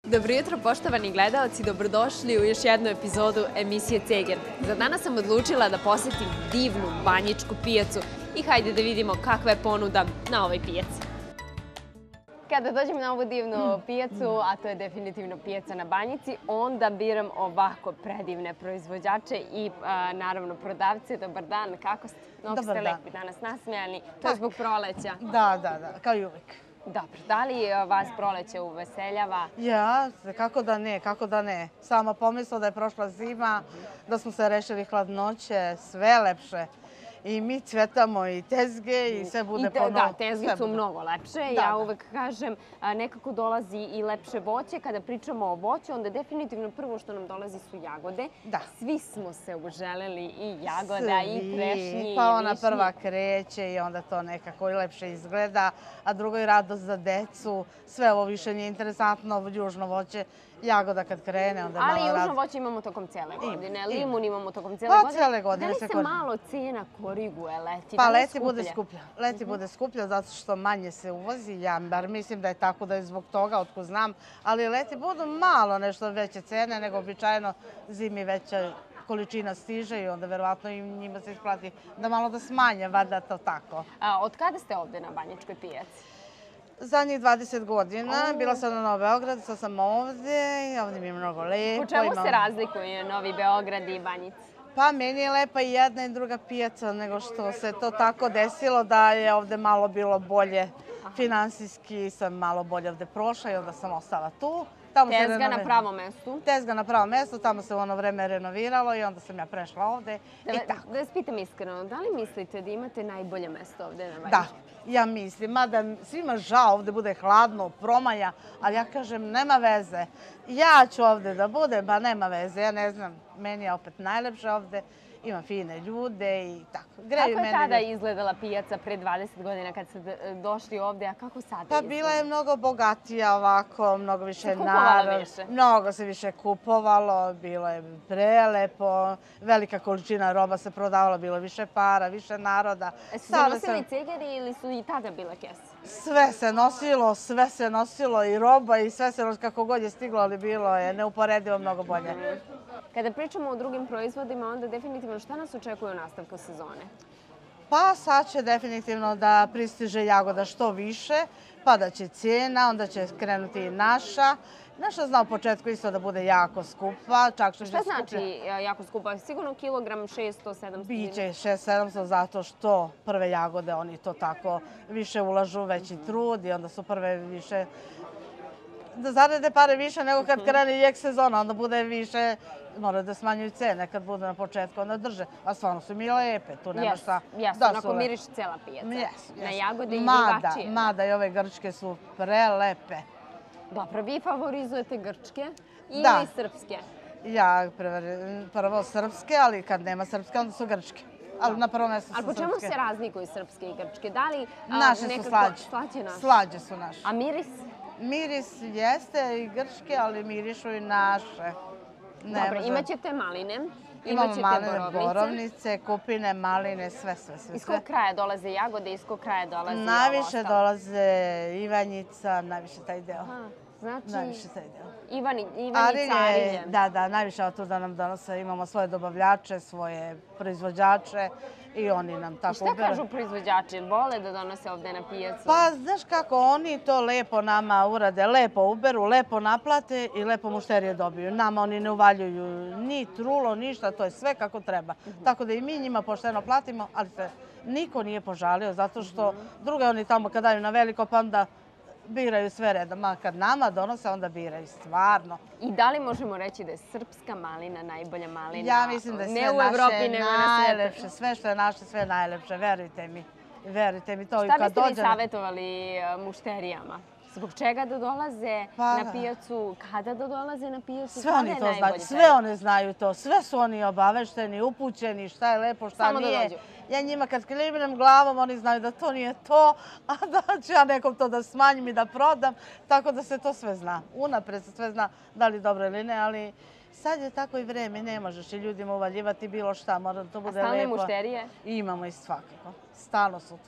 Dobro jutro, poštovani gledaoci, dobrodošli u još jednu epizodu emisije Ceger. Za danas sam odlučila da posetim divnu banjičku pijacu i hajde da vidimo kakva je ponuda na ovoj pijaci. Kada dođem na ovu divnu pijacu, a to je definitivno pijaca na Banjici, onda biram ovako predivne proizvođače i naravno prodavce. Dobar dan, kako ste? Mnogo ste lepi danas, nasmejani. To je zbog proleća. Da, kao i uvijek. Dobro, da li vas proleće uveseljava? Ja, kako da ne. Sama pomisla da je prošla zima, da smo se rešili hladnoće, sve lepše. I mi cvetamo i tezge i sve bude ponovo. Da, tezge su mnogo lepše. Ja uvek kažem, nekako dolazi i lepše voće. Kada pričamo o voću, onda definitivno prvo što nam dolazi su jagode. Svi smo se uželeli i jagoda i trešnji. Pa ona prva kreće i onda to nekako i lepše izgleda, a drugo je radost za decu. Sve ovo više nije interesantno, južno voće. Jagoda kad krene, onda malo ali južno voće imamo tokom cijele godine, limun imamo tokom cijele godine. Pa cijele godine se koristi. Da li se malo cena koriguje leti? Pa leti bude skuplja. Leti bude skuplja zato što manje se uvozi. Ja bar mislim da je tako, da je zbog toga, otko znam. Ali leti budu malo nešto veće cene nego običajno, zimi veća količina stiže i onda verovatno i njima se isplati da malo da smanje, valjda to tako. Od kada ste ovde na Banjičkoj pijaci? Zadnjih 20 godina. Bila sam na Novom Beogradu, sad sam ovde i ovde mi je mnogo lepo. Po čemu se razlikuje Novi Beograd i Banjica? Pa meni je lepa i jedna i druga pijaca, nego što se to tako desilo da je ovde malo bilo bolje. Finansijski sam malo bolje ovde prošla i onda sam ostala tu. Tezga na pravom mestu? Tezga na pravom mestu, tamo se u ono vreme renoviralo i onda sam ja prešla ovde i tako. Da vas pitam iskreno, da li mislite da imate najbolje mesto ovde na Banjici? Da, ja mislim, mada svima žao ovde bude hladno, promaja, ali ja kažem nema veze. Ja ću ovde da budem, pa nema veze, ja ne znam, meni je opet najlepše ovde. Imam fine ljude i tako. Kako je tada izgledala pijaca pre 20 godina kad ste došli ovde, a kako sada izgleda? Pa bila je mnogo bogatija ovako, mnogo više narod. Mnogo se više kupovalo, bilo je prelepo, velika količina roba se prodavala, bilo više para, više naroda. Su se nosili cegeri ili su i tada bile kese? Sve se nosilo i roba i sve se nosilo kako god je stiglo, ali bilo je neuporedivo mnogo bolje. Kada pričamo o drugim proizvodima, onda definitivno šta nas očekuje u nastavku sezone? Pa sad će definitivno da pristiže jagoda što više, padat će cijena, onda će krenuti i naša. Naša zna u početku isto da bude jako skupa. Šta znači jako skupa? Sigurno kilogram 600-700? Biće 600-700 zato što prve jagode oni to tako više ulažu, veći trud i onda su prve više da zarade pare više nego kad krene jek sezona, onda bude više, moraju da smanjuju cene kad budu na početku, onda drže. A stvarno su mi lepe, tu nema šta. Jasno, onako miriš cijela pijaca. Na jagode i drugačije. Mada i ove grčke su prelepe. Dobro, vi favorizujete grčke ili srpske? Ja prvo srpske, ali kad nema srpske, onda su grčke. Ali na prvom mjestu su srpske. Ali po čemu se razlikuju srpske i grčke? Da li naše su slađe. Slađe su naše. A miris? Miris jeste i grčke, ali mirišu i naše. Dobro, imat ćete maline, imamo maline, borovnice, kupine, maline, sve. Iz kog kraja dolaze jagode, iz kog kraja dolaze ovo ostalo? Najviše dolaze Ivanjica, najviše taj deo. Znači, najviše taj deo. Ivanjica, Arilje. Da, najviše od tuda nam donose. Imamo svoje dobavljače, svoje proizvođače i oni nam tako uberu. I šta kažu proizvođači? Vole da donose ovde na pijacu? Pa, znaš kako, oni to lepo nama urade, lepo uberu, lepo naplate i lepo mušterije dobiju. Nama oni ne uvaljuju ni trulo, ništa, to je sve kako treba. Tako da i mi njima pošteno platimo, ali se niko nije požalio, zato što druge oni tamo kad daju na veliko, pa onda biraju sve redom, a kad nama donose, onda biraju, stvarno. I da li možemo reći da je srpska malina najbolja malina? Ja mislim da je sve naše najlepše, sve što je naše, sve najlepše, verujte mi. Verujte mi to. Šta biste vi savjetovali mušterijama? Zbog čega da dolaze na pijacu, kada da dolaze na pijacu, sve oni to znaju, sve oni znaju to, sve su oni obavešteni, upućeni, šta je lepo, šta nije. Ja njima kad klimnem glavom, oni znaju da to nije to, a da ću ja nekom to da smanjim i da prodam, tako da se to sve zna. Unapred se sve zna da li dobro ili ne, ali sad je tako i vreme, ne možeš i ljudima uvaljivati bilo šta, mora da to bude lepo. A stalne mušterije? Imamo i svakako, stalno su tu.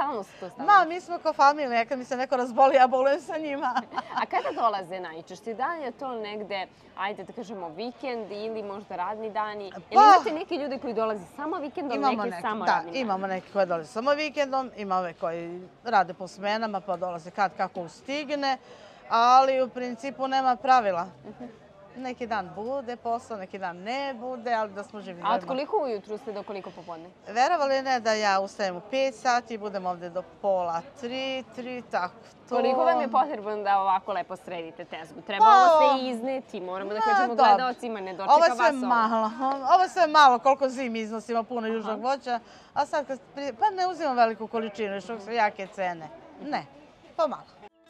stalno su to stavili? Ma, mi smo kao familija, kad mi se neko razboli, ja bolujem sa njima. A kada dolaze najčešće? Da li je to negde, ajde da kažemo, vikend ili možda radni dani? Ili imate neki ljudi koji dolaze samo vikendom, neki samo radnim danima? Da, imamo neki koji dolaze samo vikendom, ima ove koji rade po smenama pa dolaze kad kako stigne, ali u principu nema pravila. Neki dan bude posao, neki dan ne bude, ali da smo živi. A od koliko ujutru ste do koliko popodne? Verovali ne da ja ustajem u 5 sati, budem ovde do pola 3, tako to. Koliko vam je potrebno da ovako lepo sredite tezgu? Treba ovo sve izneti, moramo da kažemo gledaocima, ne dočeka vas ovo. Ovo je sve malo, ovo je sve malo koliko zimi iznosimo, puno južnog voća, a sad pa ne uzimam veliku količinu, još su jake cene. Ne, pomalo.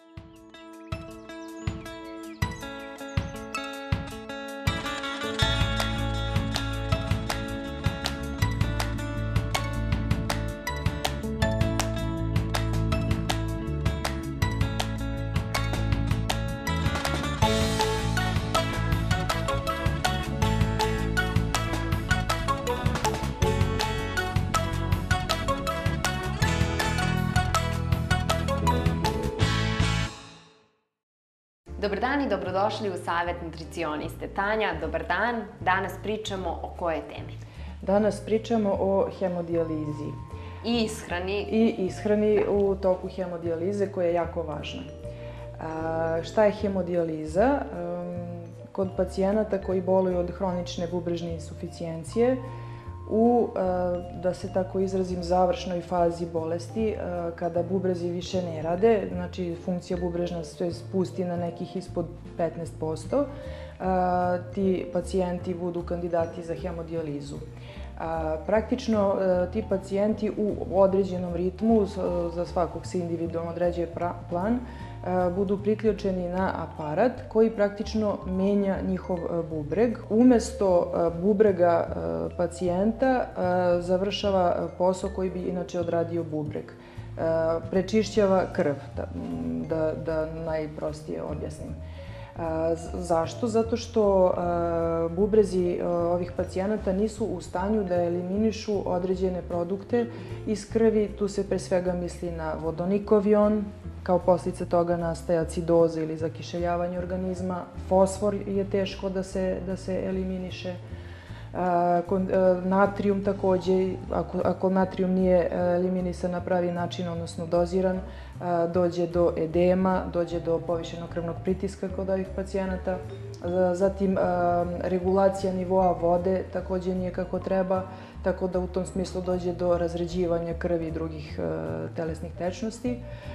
Dobar dan i dobrodošli u Savet nutricioniste. Tanja, dobar dan. Danas pričamo o kojoj temi? Danas pričamo o hemodijalizi. I ishrani. I ishrani u toku hemodijalize koja je jako važna. Šta je hemodijaliza? Kod pacijenata koji boluju od hronične bubrežne insuficijencije, da se tako izrazim, završnoj fazi bolesti, kada bubrezi više ne rade, znači funkcija bubrežna se spusti na nekih ispod 15%, ti pacijenti budu kandidati za hemodijalizu. Praktično ti pacijenti u određenom ritmu, za svakog se individualno određuje plan, budu priključeni na aparat koji praktično menja njihov bubreg. Umesto bubrega pacijenta završava posao koji bi inače odradio bubreg. Prečišćava krv, da najprostije objasnim. Zašto? Zato što bubrezi ovih pacijenata nisu u stanju da eliminišu određene produkte iz krvi. Tu se pre svega misli na vodonikov ion, kao posljedica toga nastaje acidoza ili zakiseljavanje organizma. Fosfor je teško da se eliminiše. Natrijum takođe, ako natrijum nije eliminisan na pravi način, odnosno doziran, dođe do edema, dođe do povišenog krvnog pritiska kod ovih pacijenata. Zatim, regulacija nivoa vode takođe nije kako treba, tako da u tom smislu dođe do razređivanja krvi i drugih telesnih tečnosti.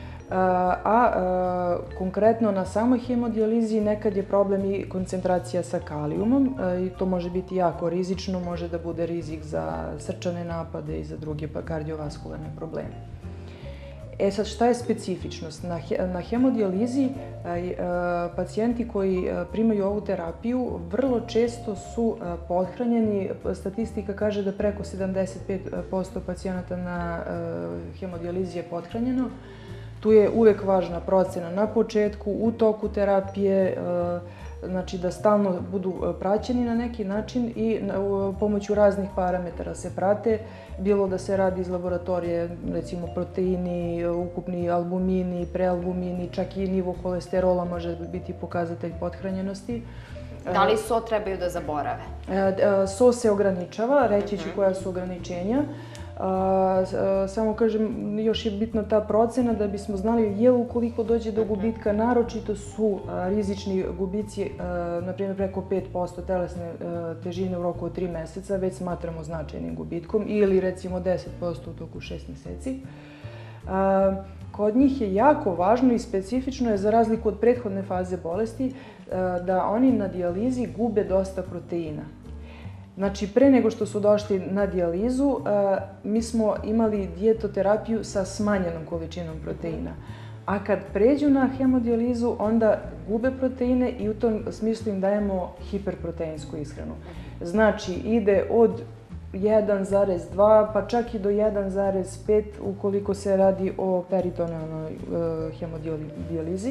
Konkretno na samoj hemodijalizi nekad je problem i koncentracija sa kalijumom i to može biti jako rizično, može da bude rizik za srčane napade i za druge kardiovaskularne probleme. Sad, šta je specifičnost? Na hemodijalizi pacijenti koji primaju ovu terapiju vrlo često su pothranjeni. Statistika kaže da preko 75% pacijenata na hemodijalizi je pothranjeno. Tu je uvek važna procena na početku, u toku terapije, znači da stalno budu praćeni na neki način i pomoću raznih parametara se prate, bilo da se radi iz laboratorije, recimo proteini, ukupni albumini, prealbumini, čak i nivo holesterola može biti pokazatelj pothranjenosti. Da li so trebaju da zaborave? So se ograničava, reći ću koja su ograničenja. Samo kažem, još je bitna ta procena da bismo znali je ukoliko dođe do gubitka, naročito su rizični gubici, na primjer preko 5% telesne težine u roku od 3 meseca, već smatramo značajnim gubitkom, ili recimo 10% u toku 6 meseci. Kod njih je jako važno i specifično je, za razliku od prethodne faze bolesti, da oni na dijalizi gube dosta proteina. Znači, pre nego što su došli na dijalizu, mi smo imali dijetoterapiju sa smanjenom količinom proteina. A kad pređu na hemodijalizu, onda gube proteine i u tom smislu im dajemo hiperproteinsku ishranu. Znači, ide od 1,2 pa čak i do 1,5 ukoliko se radi o peritonealnoj hemodijalizi.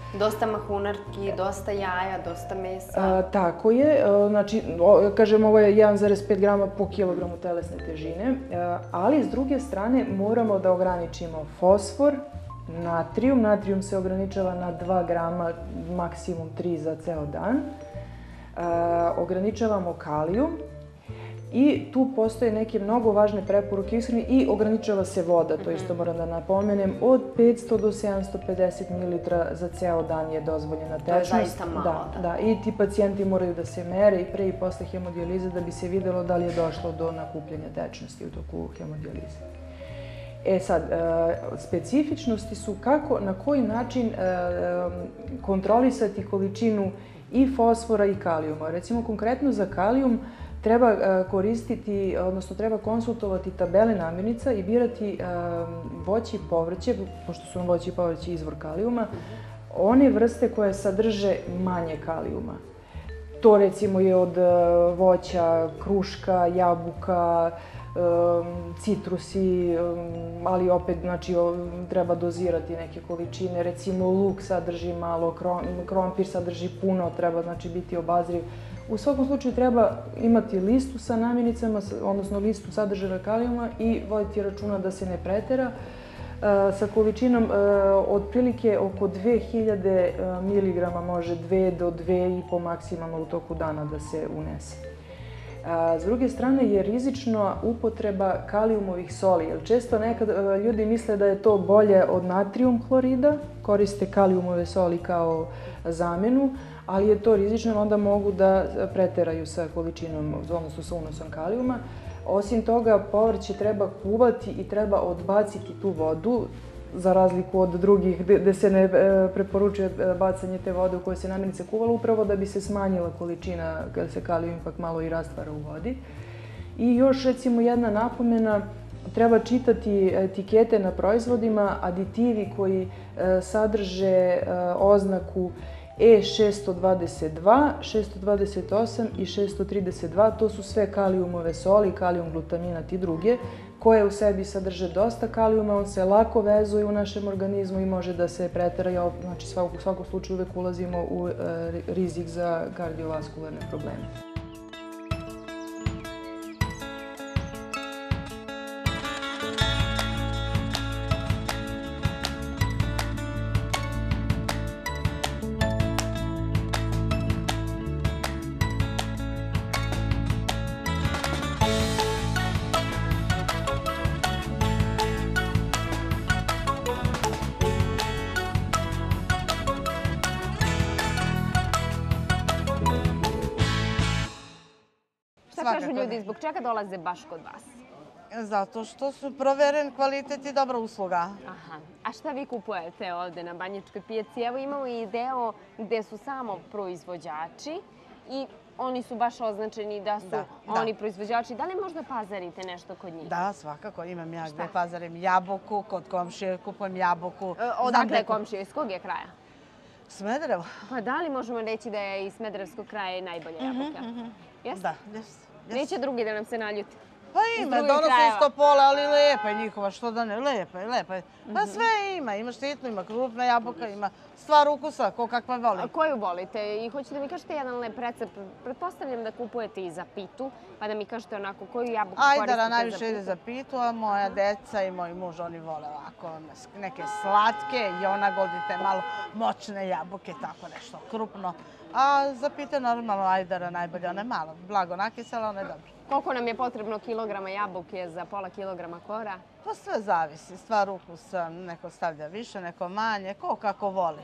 Dosta mahunarki, dosta jaja, dosta mesa. Tako je. Znači, kažem, ovo je 1,5 grama po kilogramu telesne težine, ali s druge strane moramo da ograničimo fosfor, natrijum. Natrijum se ograničava na 2 grama, maksimum 3 za ceo dan. Ograničavamo kalijum. I tu postoje neke mnogo važne preporuke ishrane i ograničava se voda, to isto moram da napomenem, od 500 do 750 ml za ceo dan je dozvoljena tečnost. To je zaista malo. Da. I ti pacijenti moraju da se mere i pre i posle hemodijalize da bi se videlo da li je došlo do nakupljanja tečnosti u toku hemodijalize. Sad, specifičnosti su kako, na koji način kontrolisati količinu i fosfora i kalijuma. Recimo, konkretno za kalijum treba koristiti, odnosno treba konsultovati tabele namirnica i birati voće i povrće, pošto su voće i povrće izvor kalijuma, one vrste koje sadrže manje kalijuma. To recimo je od voća, kruška, jabuka, citrusi, ali opet znači, treba dozirati neke količine. Recimo luk sadrži malo, krompir sadrži puno, treba znači, biti obazriv. U svakom slučaju treba imati listu sa namirnicama, odnosno listu sadržaja kalijuma i voditi računa da se ne pretera sa količinom otprilike oko 2000 mg, može 2 do 2,5 maksimalno u toku dana da se unese. S druge strane je rizična upotreba kalijumovih soli, jer često nekad ljudi misle da je to bolje od natrijum hlorida, koriste kalijumove soli kao zamenu, ali je to rizično, onda mogu da preteraju sa količinom, odnosno sa unosom kalijuma. Osim toga, povrće treba kuvati i treba odbaciti tu vodu, za razliku od drugih gde se ne preporučuje bacanje te vode u kojoj se namirnice kuvala, upravo da bi se smanjila količina kada se kalijum ipak malo i rastvara u vodi. I još recimo jedna napomena, treba čitati etikete na proizvodima, aditivi koji sadrže oznaku E622, 628 i 632, to su sve kalijumove soli, kalijum glutaminat i druge, koje u sebi sadrže dosta kalijuma, on se lako vezuje u našem organizmu i može da se pretera, znači u svakom slučaju uvek ulazimo u rizik za kardiovaskularne probleme. Šta kažu ljudi, zbog čega dolaze baš kod vas? Zato što su proveren kvalitet i dobra usluga. Aha. A šta vi kupujete ovde na Banjičkoj pijaci? Evo imamo i deo gde su samo proizvođači i oni su baš označeni da su oni proizvođači. Da li možda pazarite nešto kod njih? Da, svakako. Imam ja gde pazarim jabuku, kod komšije kupujem jabuku. Odakle je komšija? Iz kog je kraja? Smederevo. Pa da li možemo reći da je iz Smederevskog kraja i najbolja jabuka? Jeste? Da, jeste. Neće drugi da nam se naljute. Pa ima, donose iz Topola, ali lepa je njihova, što da ne, lepa je. Pa sve ima, ima štitnu, ima krupna jabuka, ima stvar ukusa, ko kakva voli. Koju volite? I hoćete da mi kažete jedan lep recept. Pretpostavljam da kupujete i za pitu, pa da mi kažete onako koju jabuku koristite za pitu. Ajdara najviše ide za pitu, a moja deca i moj muž, oni vole ovako neke slatke i ona godite malo moćne jabuke, tako nešto, krupno. A za pite normalno ajdara najbolje, ona je malo, blago nakisela, ona je dobra. Koliko nam je potrebno kilograma jabuke za pola kilograma kora? To sve zavisi, stvar ukusa, neko stavlja više, neko manje, ko kako voli.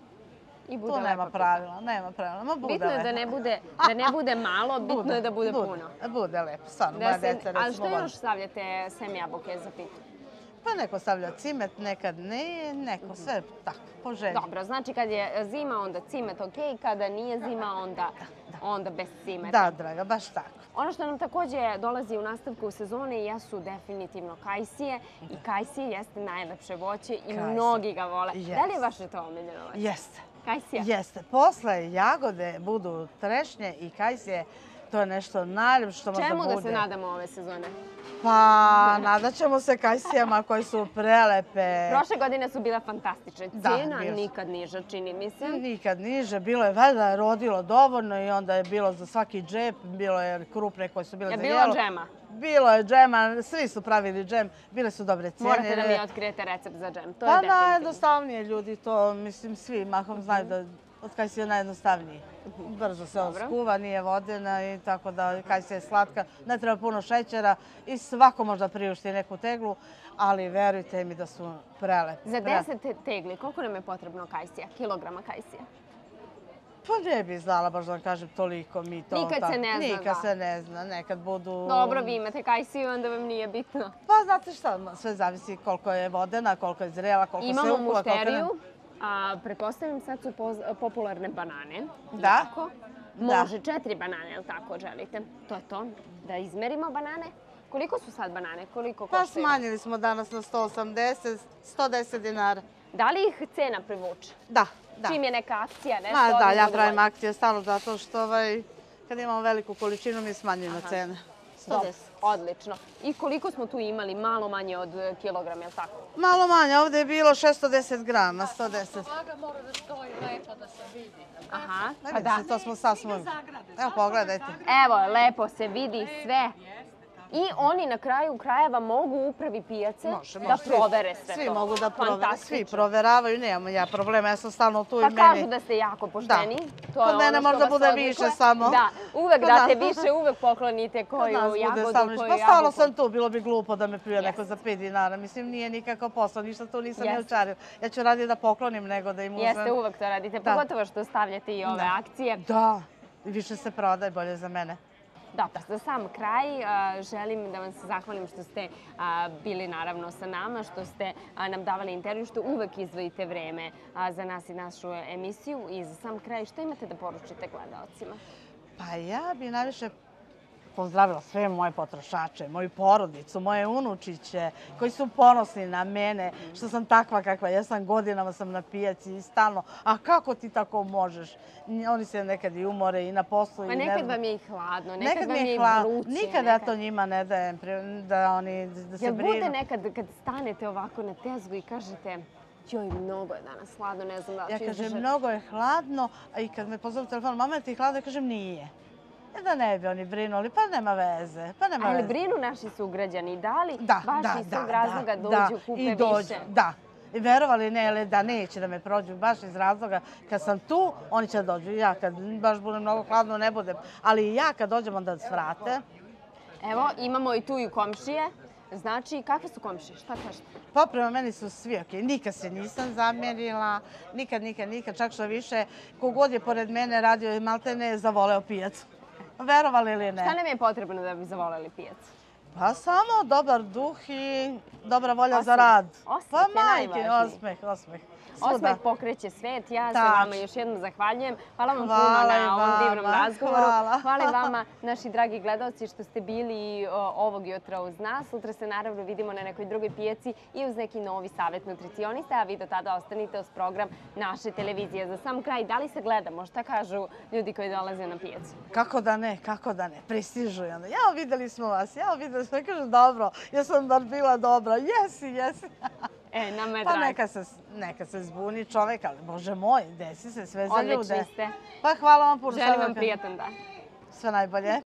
Tu nema pravila, nema pravila, ma bude lepo. Bitno je da ne bude malo, bitno je da bude puno. Bude lepo, stvarno, moja deca recimo voli. A što još stavljate sem jabuke za pitu? Pa neko stavlja cimet, nekad ne, neko sve tako, po želji. Dobro, znači kad je zima onda cimet okej, kada nije zima onda bez cimeta. Da, draga, baš tako. Ono što nam takođe dolazi u nastavku sezone jesu definitivno kajsije i kajsije jeste najlepše voće i mnogi ga vole. Da li je vaše to omiljeno voće? Jeste. Kajsija? Jeste. Posle jagode budu trešnje i kajsije. To je nešto najljepše što može da bude. Čemu da se nadamo ove sezone? Pa, nadat ćemo se kajsijama koje su prelepe. Prošle godine su bile fantastične. Cena nikad niža, čini mi se. Nikad niže. Bilo je valjda rodilo dovoljno i onda je bilo za svaki džep, bilo je krupne koje su bile za jelo. Je bilo džema? Bilo je džema, svi su pravili džem, bile su dobre cene. Morate da mi otkrijete recept za džem, to je Pa definitivno. najjednostavnije ljudi to, mislim, svi mahom znaju da od kajsija je najjednostavniji. Brzo se skuva, nije vodena i tako da kajsija je slatka. Ne treba puno šećera i svako možda priušti neku teglu, ali verujte mi da su prelepe. Za 10 tegli, koliko nam je potrebno kajsija, kilograma kajsija? Pa ne bih znala baš da vam kažem toliko mi to. Nikad se ne zna, da. Nikad se ne zna, nekad budu... Dobro, vi imate kajsiju, onda vam nije bitno. Pa znate šta, sve zavisi koliko je vodena, koliko je zrela, koliko se ukuva. Imamo mušteriju, a pretpostavljam sad su popularne banane. Da. Može 4 banane, je li tako želite? To je to, da izmerimo banane. Koliko su sad banane? Koliko koštaju? Pa smanjili smo danas na 180, 110 dinara. Da li ih cena privuče? Da. Čim je neka akcija, nešto? Da, ja pravim akcije stalno zato što kad imamo veliku količinu mi smanjujemo cene. 110. Odlično. I koliko smo tu imali? Malo manje od kilograma, je li tako? Malo manje, ovdje je bilo 610 grama, 110. Vaga mora da stoji lepo da se vidi. Aha, pa da. To smo sasvim. Evo, pogledajte. Evo, lepo se vidi sve. I oni na kraju krajeva mogu u upravi pijace da provere sve to. Svi mogu da provere, svi proveravaju, nemamo ja problema, ja sam stalno tu i meni. Pa kažu da ste jako pošteni. Kod mene možda bude više samo. Da, uvek date više, uvek poklonite koju jagodu, koju jabuku. Pa stalno sam tu, bilo bi glupo da me pljuje neko za 5 dinara. Mislim, nije nikakav posao, ništa tu nisam ni učarila. Ja ću raditi da poklonim nego da im uzmem. Jeste, uvek to radite, pogotovo što stavljate i ove akcije. Da, više se prodaje, bolje za mene. Dobro, za sam kraj želim da vam se zahvalim što ste bili naravno sa nama, što ste nam davali intervju, što uvek izdvojite vreme za nas i našu emisiju. I za sam kraj, što imate da poručite gledalcima? Pa ja bi najviše pozdravila sve moje potrošače, moju porodicu, moje unučiće koji su ponosni na mene, što sam takva kakva jesam, godinama sam na pijaci i stalno. A kako ti tako možeš? Oni se nekad i umore i na poslu. Pa nekad vam je i hladno, nekad vam je i vruće. Nikad ja to njima ne dajem da oni da se brinu. Jel bude nekad kad stanete ovako na tezgu i kažete joj, mnogo je danas hladno, ne znam da li ću izdržati? Ja kažem, mnogo je hladno, a i kad me pozovu telefon, mama, ti je hladno, ja kažem, nije. Da ne bi oni brinuli, pa nema veze. Ali brinu naši sugrađani, da li baš iz tog razloga dođu, kupe više? Da. I verovali ne, da neće da me prođu baš iz razloga kad sam tu, oni će dođu. Ja kad baš bude mnogo hladno ne budem, ali ja kad dođem onda svrate. Evo, imamo i tu i komšije. Znači, kakve su komšije? Šta kažete? Pa prema meni su svi okej. Nikad se nisam zamjerila, nikad, čak što više. Kogod je pored mene radio, maltene je zavoleo pijacu. Verovali ili ne? Šta nam je potrebno da bi zavoljeli pijac? Pa samo dobar duh i dobra volja za rad. Osmeh je najvažniji. Osmeh. Osmeh pokreće svet. Ja se vama još jednom zahvaljujem. Hvala vam puno na ovom divnom razgovoru. Hvala i vama, naši dragi gledalci, što ste bili ovog jutra uz nas. Sutra se naravno vidimo na nekoj drugoj pijaci i uz neki novi savjet nutricionista, a vi do tada ostanite uz program naše televizije. Za sam kraj, da li se gledamo? Šta kažu ljudi koji dolaze na pijacu? Kako da ne, prestižu. Jao, videli smo vas, kažu dobro, ja sam bar bila dobra, jesi. Nama je drago. Pa neka se zbuni čovek, ali bože moj, desi se sve za ljude. Odlični ste. Pa hvala vam puno. Želim vam prijatan dan. Sve najbolje.